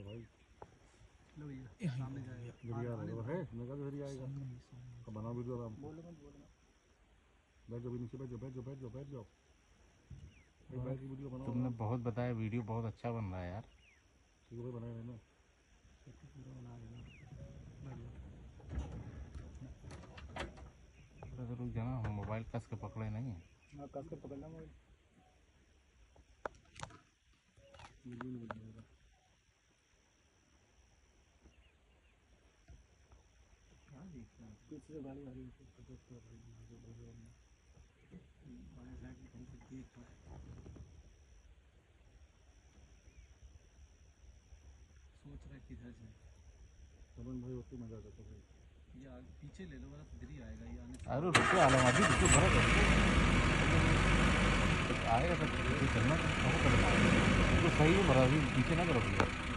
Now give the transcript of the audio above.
है भाई। लो ये सामने जाएगा गिरिया रहेगा है मैं कहा गिरिया आएगा। अब बना वीडियो आराम से। बैठ जाओ नीचे, बैठ जाओ बैठ जाओ बैठ जाओ बैठ जाओ। एक बैठ की वीडियो बनाओ। तुमने बहुत बताया, वीडियो बहुत अच्छा बन रहा है यार। ठीक है भाई बनाए रहना। पूरा बना देना। तो रुक जाना, हम मोबाइल कस के पकड़े नहीं। हाँ कस के पकड़ना मोबाइल। वीडियो नहीं बनाएगा। हाँ देखना पीछे से गाड़ी आ रही है तो देखते हो भाई यहाँ से वीडियो में बाएं साइड में कहीं से देख पाए। सोच रहा है किधर जाए। चमन भाई उसकी मजा करता भाई। ये आगे पीछे ले लो वरना तो गिर ही आएगा ये आने से। अरे रुको आलम, अभी रुको भरा आएगा तो चलना तो सही है, भरा अभी पीछे ना करो भैया।